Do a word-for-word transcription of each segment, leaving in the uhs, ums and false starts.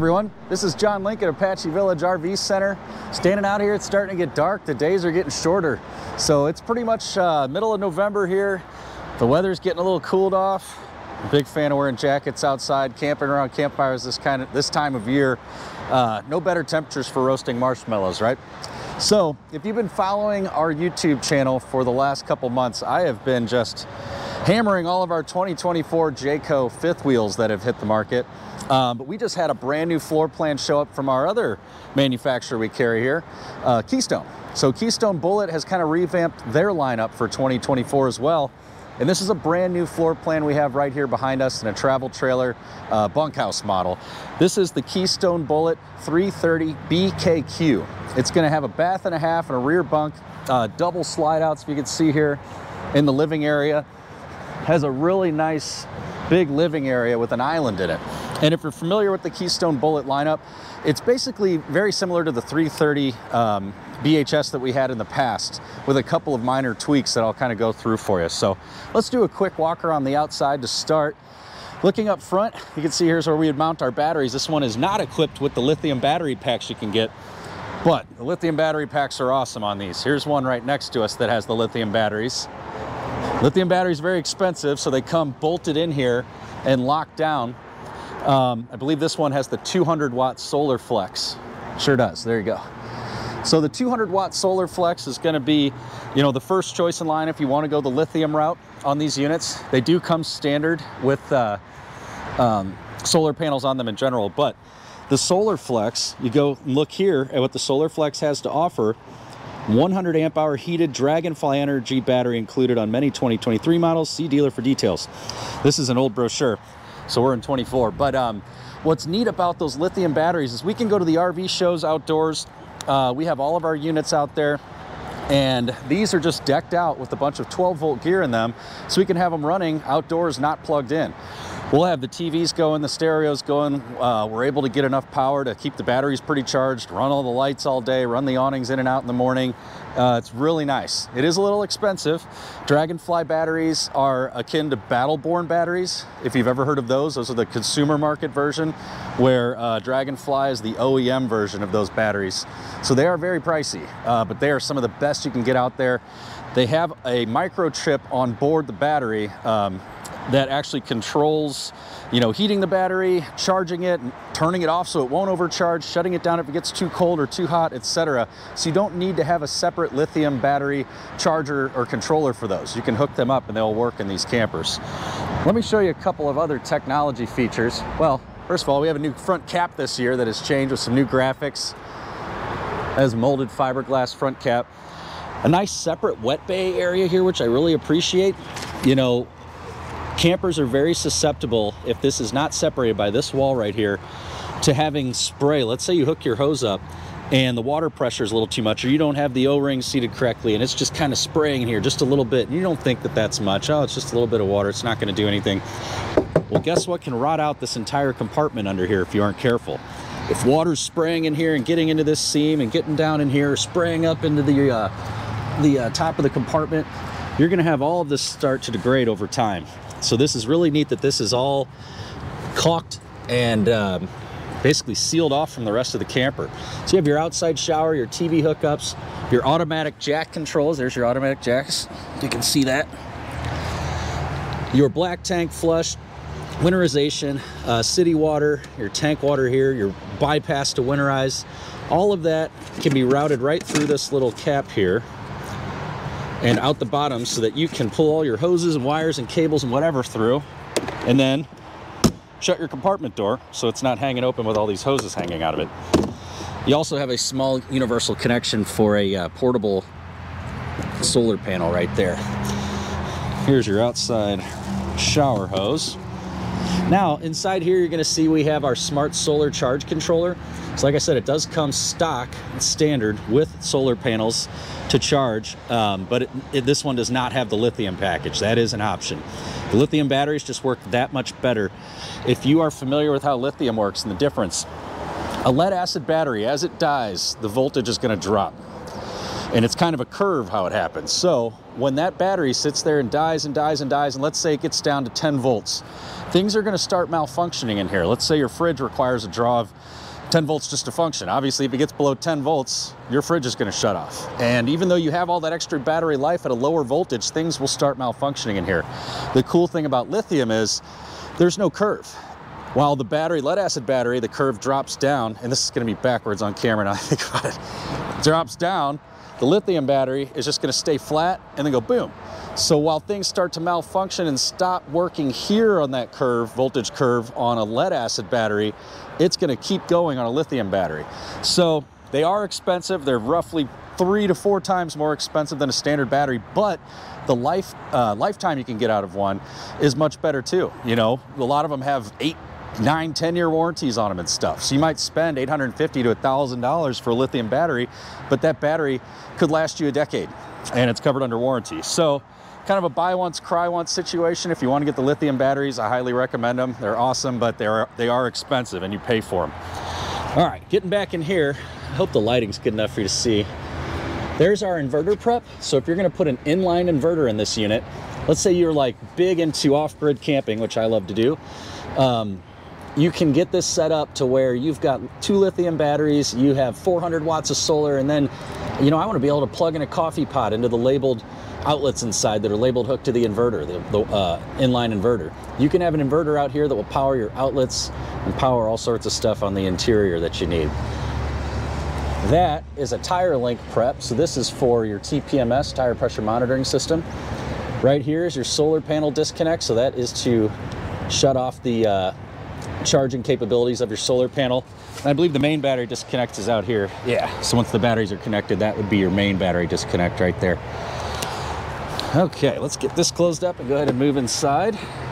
everyone, this is John Lincoln, Apache Village R V Center. Standing out here, it's starting to get dark. The days are getting shorter. So it's pretty much uh, middle of November here. The weather's getting a little cooled off. I'm a big fan of wearing jackets outside, camping around campfires this kind of this time of year. Uh, no better temperatures for roasting marshmallows, right? So if you've been following our YouTube channel for the last couple months, I have been just hammering all of our twenty twenty-four Jayco fifth wheels that have hit the market. Um, but we just had a brand new floor plan show up from our other manufacturer we carry here, uh, Keystone. So Keystone Bullet has kind of revamped their lineup for twenty twenty-four as well. And this is a brand new floor plan we have right here behind us in a travel trailer uh, bunkhouse model. This is the Keystone Bullet three thirty B K Q. It's gonna have a bath and a half and a rear bunk, uh, double slide outs, if you can see here in the living area. Has a really nice big living area with an island in it. And if you're familiar with the Keystone Bullet lineup, it's basically very similar to the three thirty um, B H S that we had in the past, with a couple of minor tweaks that I'll kind of go through for you. So let's do a quick walk around the outside to start. Looking up front, you can see here's where we would mount our batteries. This one is not equipped with the lithium battery packs you can get, but the lithium battery packs are awesome on these. Here's one right next to us that has the lithium batteries. Lithium batteries are very expensive, so they come bolted in here and locked down. Um, I believe this one has the two hundred watt solar flex. Sure does, there you go. So the two hundred watt solar flex is gonna be, you know, the first choice in line if you wanna go the lithium route on these units. They do come standard with uh, um, solar panels on them in general, but the solar flex, you go and look here at what the solar flex has to offer. one hundred amp hour heated Dragonfly Energy battery included on many twenty twenty-three models. See dealer for details. This is an old brochure, so we're in twenty-four. But um, what's neat about those lithium batteries is we can go to the R V shows outdoors. Uh, we have all of our units out there, and these are just decked out with a bunch of twelve volt gear in them, so we can have them running outdoors, not plugged in. We'll have the T Vs going, the stereos going. Uh, we're able to get enough power to keep the batteries pretty charged, run all the lights all day, run the awnings in and out in the morning. Uh, it's really nice. It is a little expensive. Dragonfly batteries are akin to Battleborn batteries. If you've ever heard of those, those are the consumer market version, where uh, Dragonfly is the O E M version of those batteries. So they are very pricey, uh, but they are some of the best you can get out there. They have a microchip on board the battery um, that actually controls, you know, heating the battery, charging it, turning it off so it won't overcharge, shutting it down if it gets too cold or too hot, et cetera. So you don't need to have a separate lithium battery charger or controller for those. You can hook them up and they'll work in these campers. Let me show you a couple of other technology features. Well, first of all, we have a new front cap this year that has changed with some new graphics. It has molded fiberglass front cap. A nice separate wet bay area here, which I really appreciate. You know, campers are very susceptible, if this is not separated by this wall right here, to having spray. Let's say you hook your hose up and the water pressure is a little too much, or you don't have the O-ring seated correctly and it's just kind of spraying in here just a little bit, and you don't think that that's much. Oh, it's just a little bit of water, it's not going to do anything. Well, guess what can rot out this entire compartment under here if you aren't careful? If water's spraying in here and getting into this seam and getting down in here, spraying up into the, uh, the uh, top of the compartment, you're going to have all of this start to degrade over time. So this is really neat that this is all caulked and um, basically sealed off from the rest of the camper. So you have your outside shower, your T V hookups, your automatic jack controls. There's your automatic jacks. You can see that. Your black tank flush, winterization, uh, city water, your tank water here, your bypass to winterize. All of that can be routed right through this little cap here and out the bottom, so that you can pull all your hoses and wires and cables and whatever through, and then shut your compartment door so it's not hanging open with all these hoses hanging out of it. You also have a small universal connection for a uh, portable solar panel right there. Here's your outside shower hose. Now inside here you're going to see we have our smart solar charge controller. So like I said, it does come stock standard with solar panels to charge, um, but it, it, this one does not have the lithium package. That is an option. The lithium batteries just work that much better. If you are familiar with how lithium works and the difference, a lead acid battery, as it dies, the voltage is going to drop. And it's kind of a curve how it happens. So when that battery sits there and dies and dies and dies, and let's say it gets down to ten volts, things are going to start malfunctioning in here. Let's say your fridge requires a draw of ten volts just to function. Obviously, if it gets below ten volts, your fridge is going to shut off. And even though you have all that extra battery life at a lower voltage, things will start malfunctioning in here. The cool thing about lithium is there's no curve. While the battery, lead acid battery, the curve drops down, and this is going to be backwards on camera now I think about it, drops down, the lithium battery is just going to stay flat and then go boom. So while things start to malfunction and stop working here on that curve, voltage curve on a lead acid battery, it's going to keep going on a lithium battery. So they are expensive. They're roughly three to four times more expensive than a standard battery, but the life uh, lifetime you can get out of one is much better too. You know, a lot of them have eight, nine, ten year warranties on them and stuff. So you might spend eight hundred fifty to a thousand dollars for a lithium battery, but that battery could last you a decade and it's covered under warranty. So kind of a buy once, cry once situation. If you want to get the lithium batteries, I highly recommend them. They're awesome, but they're, they are expensive and you pay for them. All right, getting back in here, I hope the lighting's good enough for you to see. There's our inverter prep. So if you're going to put an inline inverter in this unit, let's say you're like big into off-grid camping, which I love to do, um, you can get this set up to where you've got two lithium batteries, you have four hundred watts of solar, and then, you know, I want to be able to plug in a coffee pot into the labeled outlets inside that are labeled hooked to the inverter, the, the uh, inline inverter. You can have an inverter out here that will power your outlets and power all sorts of stuff on the interior that you need. That is a tire link prep. So this is for your T P M S, tire pressure monitoring system. Right here is your solar panel disconnect. So that is to shut off the uh, charging capabilities of your solar panel. And I believe the main battery disconnect is out here. Yeah, so once the batteries are connected, that would be your main battery disconnect right there. Okay, let's get this closed up and go ahead and move inside.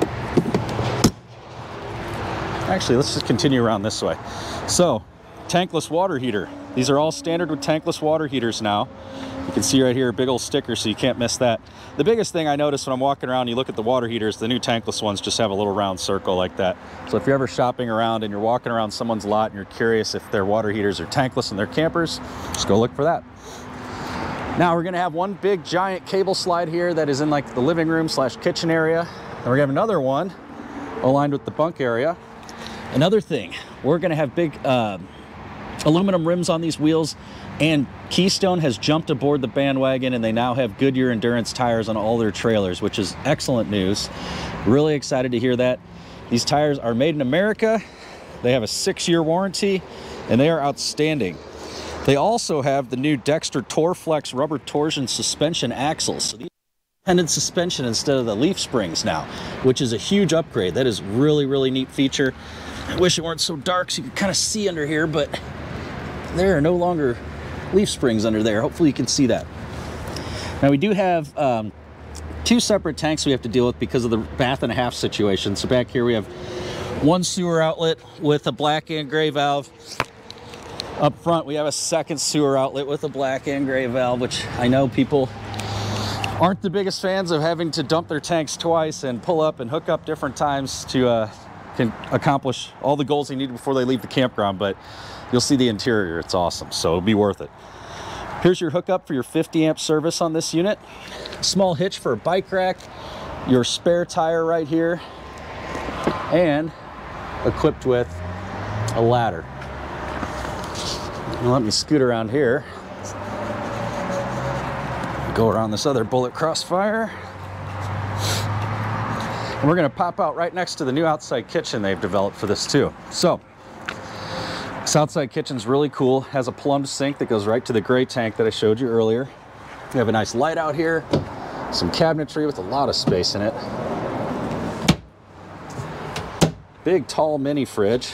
Actually, let's just continue around this way. So, tankless water heater. These are all standard with tankless water heaters now. You can see right here a big old sticker, so you can't miss that. The biggest thing I notice when I'm walking around, you look at the water heaters, the new tankless ones just have a little round circle like that. So if you're ever shopping around and you're walking around someone's lot and you're curious if their water heaters are tankless in their campers, just go look for that. Now we're gonna have one big giant cable slide here that is in like the living room slash kitchen area. And we're gonna have another one aligned with the bunk area. Another thing, we're gonna have big uh, aluminum rims on these wheels, and Keystone has jumped aboard the bandwagon and they now have Goodyear Endurance tires on all their trailers, which is excellent news. Really excited to hear that. These tires are made in America. They have a six year warranty and they are outstanding. They also have the new Dexter TorFlex rubber torsion suspension axles. So these are independent suspension instead of the leaf springs now, which is a huge upgrade. That is really, really neat feature. I wish it weren't so dark so you could kind of see under here, but there are no longer leaf springs under there. Hopefully you can see that. Now we do have um, two separate tanks we have to deal with because of the bath and a half situation. So back here we have one sewer outlet with a black and gray valve. Up front we have a second sewer outlet with a black and gray valve, which I know people aren't the biggest fans of having to dump their tanks twice and pull up and hook up different times to uh, can accomplish all the goals they need before they leave the campground, but you'll see the interior, it's awesome, so it'll be worth it. Here's your hookup for your fifty amp service on this unit. Small hitch for a bike rack, your spare tire right here, and equipped with a ladder. Now let me scoot around here. Go around this other Bullet Crossfire. And we're gonna pop out right next to the new outside kitchen they've developed for this too. So, this outside kitchen's really cool. Has a plumbed sink that goes right to the gray tank that I showed you earlier. We have a nice light out here, some cabinetry with a lot of space in it. Big, tall mini fridge.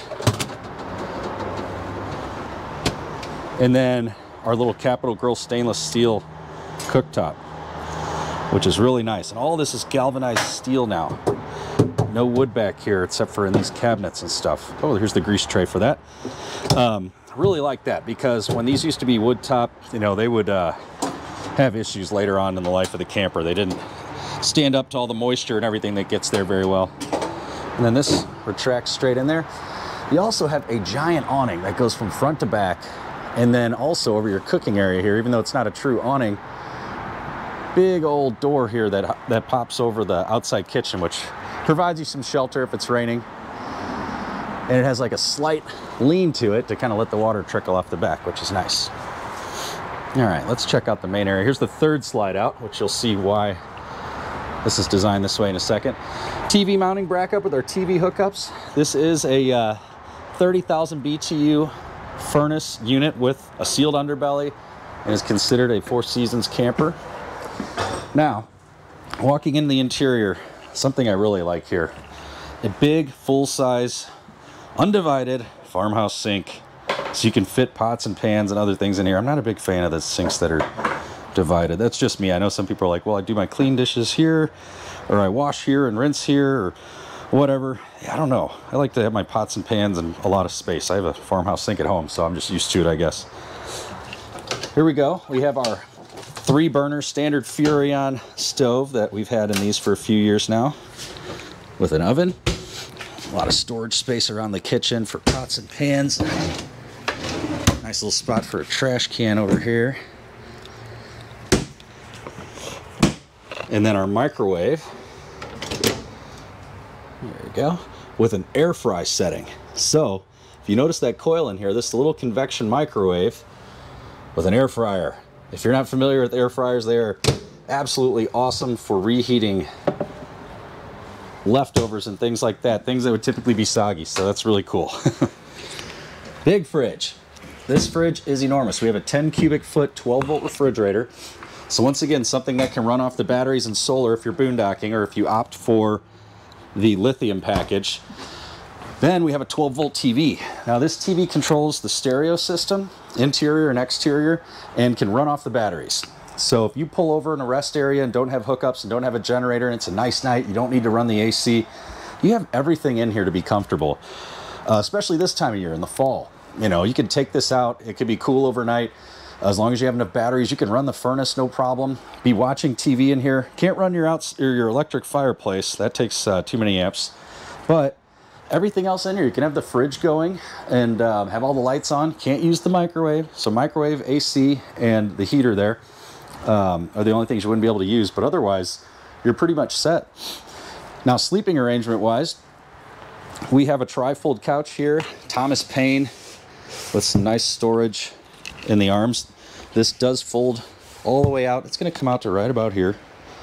And then our little Capital Grille stainless steel cooktop, which is really nice. And all this is galvanized steel now. No wood back here except for in these cabinets and stuff. Oh, here's the grease tray for that. Um, really like that because when these used to be wood top, you know, they would uh, have issues later on in the life of the camper. They didn't stand up to all the moisture and everything that gets there very well. And then this retracts straight in there. You also have a giant awning that goes from front to back And then also over your cooking area here, even though it's not a true awning, big old door here that, that pops over the outside kitchen, which provides you some shelter if it's raining. And it has like a slight lean to it to kind of let the water trickle off the back, which is nice. All right, let's check out the main area. Here's the third slide out, which you'll see why this is designed this way in a second. T V mounting bracket with our T V hookups. This is a uh, thirty thousand B T U furnace unit with a sealed underbelly and is considered a Four Seasons camper. Now, walking in the interior, something I really like here. A big, full-size, undivided farmhouse sink. So you can fit pots and pans and other things in here. I'm not a big fan of the sinks that are divided. That's just me. I know some people are like, well, I do my clean dishes here, or I wash here and rinse here, or whatever. I don't know. I like to have my pots and pans and a lot of space. I have a farmhouse sink at home, so I'm just used to it, I guess. Here we go. We have our three burner standard Furrion stove that we've had in these for a few years now, with an oven. A lot of storage space around the kitchen for pots and pans. Nice little spot for a trash can over here. And then our microwave. There we go. With an air fry setting. So, if you notice that coil in here, this is a little convection microwave with an air fryer. If you're not familiar with air fryers, they are absolutely awesome for reheating leftovers and things like that. Things that would typically be soggy, so that's really cool. Big fridge. This fridge is enormous. We have a ten cubic foot, twelve volt refrigerator. So once again, something that can run off the batteries and solar if you're boondocking, or if you opt for the lithium package. Then we have a twelve volt T V. Now this T V controls the stereo system, interior and exterior, and can run off the batteries. So if you pull over in a rest area and don't have hookups and don't have a generator and it's a nice night, you don't need to run the A C, you have everything in here to be comfortable, uh, especially this time of year in the fall. You know, you can take this out, it could be cool overnight. As long as you have enough batteries, you can run the furnace, no problem. Be watching T V in here. Can't run your outs or your electric fireplace. That takes uh, too many amps. But everything else in here, you can have the fridge going and um, have all the lights on. Can't use the microwave. So microwave, A C, and the heater there um, are the only things you wouldn't be able to use. But otherwise, you're pretty much set. Now, sleeping arrangement-wise, we have a tri-fold couch here. Thomas Paine with some nice storage in the arms. This does fold all the way out. It's going to come out to right about here.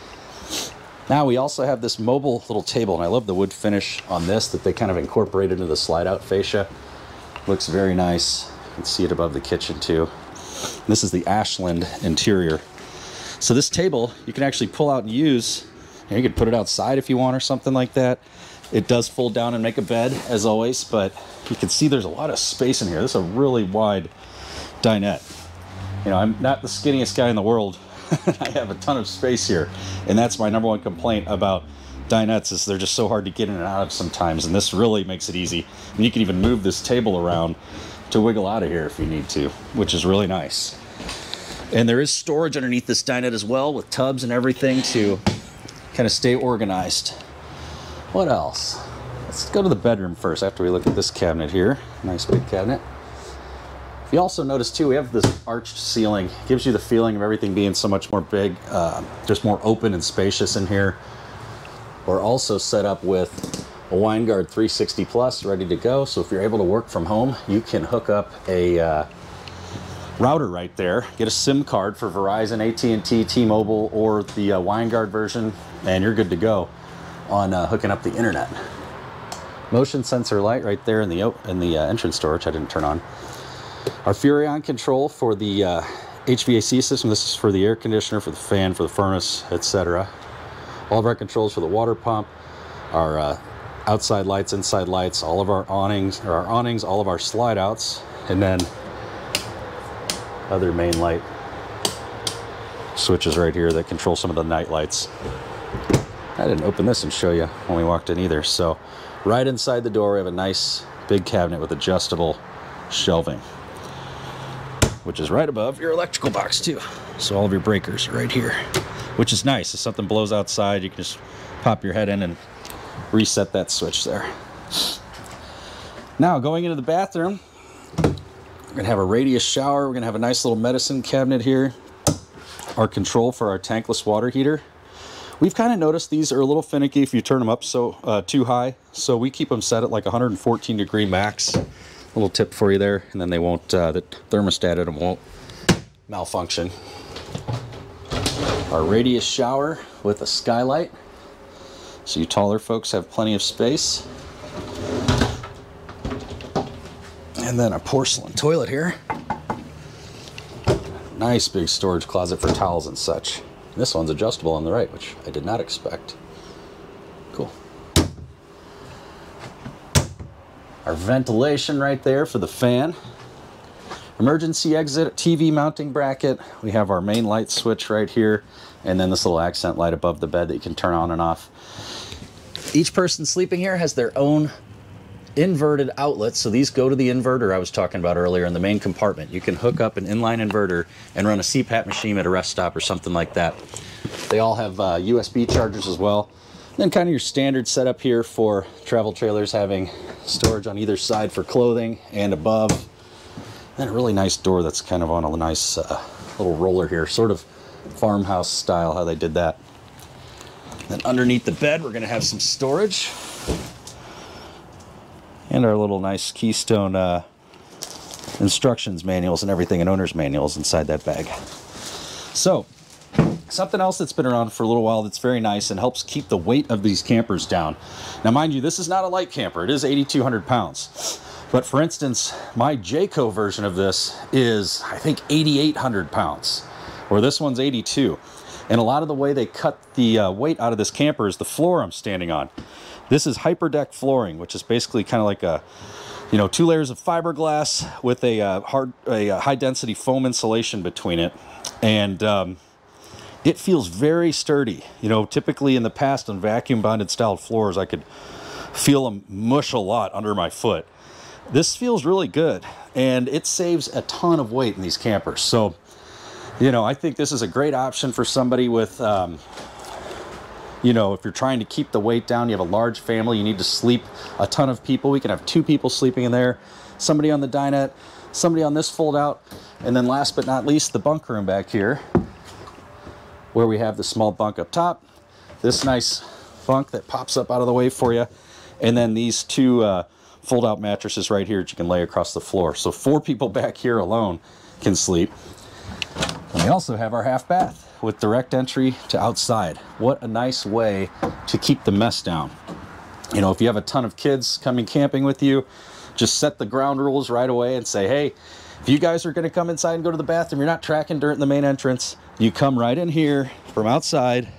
Now we also have this mobile little table, and I love the wood finish on this that they kind of incorporated into the slide out fascia. Looks very nice. You can see it above the kitchen too. This is the Ashland interior. So this table you can actually pull out and use. You could put it outside if you want or something like that. It does fold down and make a bed as always, but you can see there's a lot of space in here. This is a really wide dinette. You know, I'm not the skinniest guy in the world. I have a ton of space here, and that's my number one complaint about dinettes is they're just so hard to get in and out of sometimes, and this really makes it easy. And you can even move this table around to wiggle out of here if you need to, which is really nice. And there is storage underneath this dinette as well, with tubs and everything to kind of stay organized. What else? Let's go to the bedroom first after we look at this cabinet here. Nice big cabinet. If you also notice too, we have this arched ceiling. It gives you the feeling of everything being so much more big, uh, just more open and spacious in here. We're also set up with a WineGuard three sixty plus ready to go. So if you're able to work from home, you can hook up a uh, router right there, get a SIM card for Verizon, A T and T, T-Mobile, or the uh, WineGuard version, and you're good to go on uh, hooking up the internet. Motion sensor light right there in the, in the uh, entrance door, which I didn't turn on. Our Furrion control for the uh, H V A C system. This is for the air conditioner, for the fan, for the furnace, et cetera. All of our controls for the water pump, our uh, outside lights, inside lights, all of our awnings, or our awnings, all of our slide outs, and then other main light switches right here that control some of the night lights. I didn't open this and show you when we walked in either. So right inside the door, we have a nice big cabinet with adjustable shelving, which is right above your electrical box too. So all of your breakers are right here, which is nice. If something blows outside, you can just pop your head in and reset that switch there. Now going into the bathroom, gonna have a radius shower. We're gonna have a nice little medicine cabinet here. Our control for our tankless water heater. We've kind of noticed these are a little finicky if you turn them up so uh, too high. So we keep them set at like one hundred fourteen degree max. A little tip for you there, and then they won't, uh, the thermostat at them won't malfunction. Our radius shower with a skylight. So you taller folks have plenty of space. And then a porcelain toilet here. Nice big storage closet for towels and such. This one's adjustable on the right, which I did not expect. Cool. Our ventilation right there for the fan. Emergency exit, T V mounting bracket. We have our main light switch right here, and then this little accent light above the bed that you can turn on and off. Each person sleeping here has their own inverted outlets, so these go to the inverter I was talking about earlier in the main compartment. You can hook up an inline inverter and run a C PAP machine at a rest stop or something like that. They all have uh, U S B chargers as well. And then kind of your standard setup here for travel trailers, having storage on either side for clothing and above. And a really nice door that's kind of on a nice uh, little roller here, sort of farmhouse style how they did that. Then underneath the bed we're going to have some storage. And our little nice Keystone uh, instructions manuals and everything, and owner's manuals inside that bag. So, something else that's been around for a little while that's very nice and helps keep the weight of these campers down. Now mind you, this is not a light camper. It is eighty-two hundred pounds. But for instance, my Jayco version of this is, I think, eighty-eight hundred pounds, or this one's eighty-two. And a lot of the way they cut the uh, weight out of this camper is the floor I'm standing on. This is HyperDeck flooring, which is basically kind of like a, you know, two layers of fiberglass with a uh, hard, a uh, high-density foam insulation between it, and um, it feels very sturdy. You know, typically in the past on vacuum-bonded style floors, I could feel them mush a lot under my foot. This feels really good, and it saves a ton of weight in these campers. So, you know, I think this is a great option for somebody with, um, you know, if you're trying to keep the weight down, you have a large family, you need to sleep a ton of people. We can have two people sleeping in there, somebody on the dinette, somebody on this fold out, and then last but not least, the bunk room back here, where we have the small bunk up top, this nice bunk that pops up out of the way for you, and then these two uh, fold-out mattresses right here that you can lay across the floor. So four people back here alone can sleep. And we also have our half bath with direct entry to outside. What a nice way to keep the mess down. You know, if you have a ton of kids coming camping with you, just set the ground rules right away and say, hey, if you guys are going to come inside and go to the bathroom, you're not tracking dirt in the main entrance. You come right in here from outside,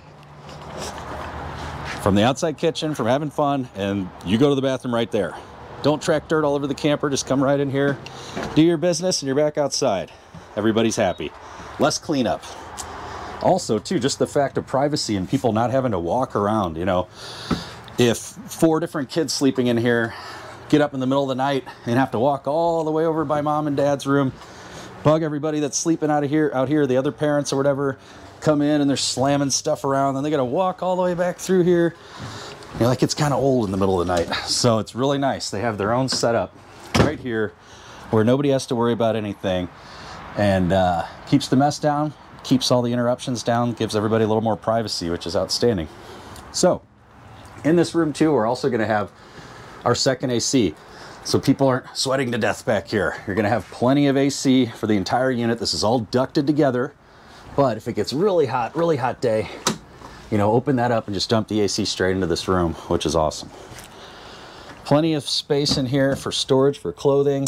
from the outside kitchen, from having fun, and you go to the bathroom right there. Don't track dirt all over the camper. Just come right in here, do your business, and you're back outside. Everybody's happy. Less cleanup. Also, too, just the fact of privacy and people not having to walk around, you know. If four different kids sleeping in here get up in the middle of the night and have to walk all the way over by mom and dad's room, bug everybody that's sleeping out of here, out here, the other parents or whatever, come in and they're slamming stuff around, then they got to walk all the way back through here. You know, like it's kind of old in the middle of the night. So it's really nice. They have their own setup right here where nobody has to worry about anything, and uh, keeps the mess down, keeps all the interruptions down, gives everybody a little more privacy, which is outstanding. So in this room too, we're also going to have our second A C. So people aren't sweating to death back here. You're going to have plenty of A C for the entire unit. This is all ducted together, but if it gets really hot, really hot day, you know, open that up and just dump the A C straight into this room, which is awesome. Plenty of space in here for storage, for clothing,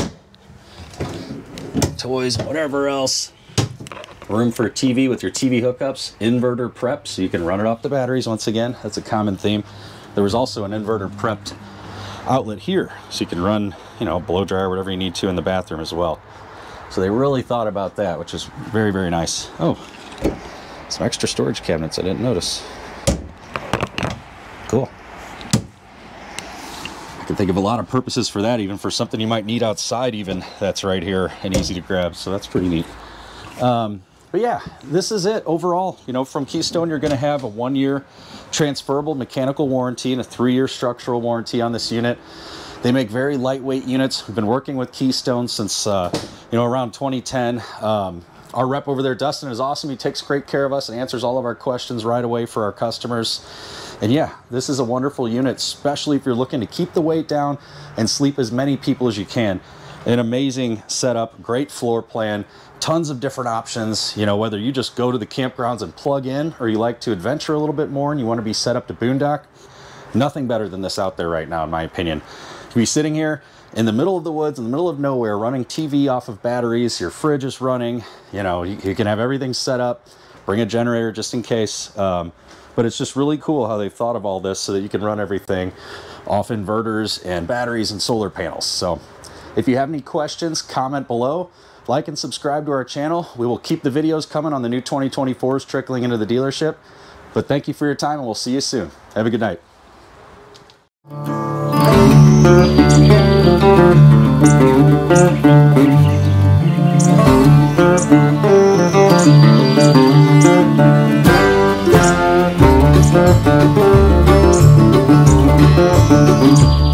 toys, whatever else. Room for a T V with your T V hookups, inverter prep, so you can run it off the batteries once again. That's a common theme. There was also an inverter prepped outlet here, so you can run, you know, blow dryer, whatever you need to in the bathroom as well. So they really thought about that, which is very, very nice. Oh, some extra storage cabinets I didn't notice. Cool. I can think of a lot of purposes for that, even for something you might need outside even. That's right here and easy to grab, so that's pretty neat. Um, but yeah, this is it overall. You know, from Keystone, you're going to have a one-year transferable mechanical warranty and a three-year structural warranty on this unit. They make very lightweight units. We've been working with Keystone since, uh, you know, around twenty ten. Um, our rep over there, Dustin, is awesome. He takes great care of us and answers all of our questions right away for our customers. And yeah, this is a wonderful unit, especially if you're looking to keep the weight down and sleep as many people as you can. An amazing setup, great floor plan, tons of different options. You know, whether you just go to the campgrounds and plug in, or you like to adventure a little bit more and you want to be set up to boondock, nothing better than this out there right now, in my opinion. To be sitting here in the middle of the woods, in the middle of nowhere, running T V off of batteries, your fridge is running, you know, you, you can have everything set up, bring a generator just in case. Um, but it's just really cool how they've thought of all this so that you can run everything off inverters and batteries and solar panels. So if you have any questions, comment below, like and subscribe to our channel. We will keep the videos coming on the new twenty twenty-fours trickling into the dealership. But thank you for your time, and we'll see you soon. Have a good night. Thank you.